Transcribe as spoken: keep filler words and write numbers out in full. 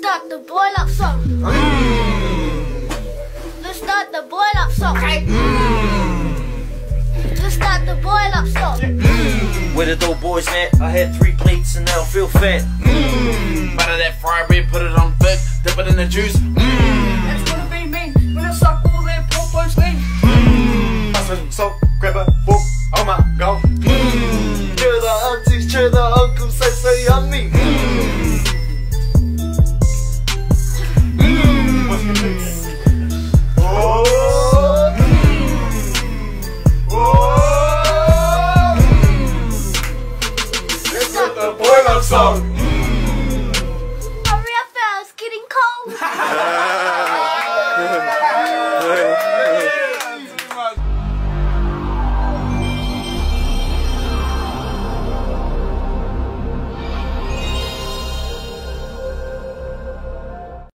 start the boil up song. Mm. Let's start the boil up song. Okay. Mm. Let's start the boil up song. Mm. Where the dough boys at? I had three plates and now I feel fat. Mmm, butter that fried bread, put it on thick, dip it in the juice. Mmm, That's gonna be me when I suck all that popos lean. mmm, mushroom salt, grab a fork, oh my god. Mmm, cheer the aunties, cheer the uncles, say say yummy. Mmm.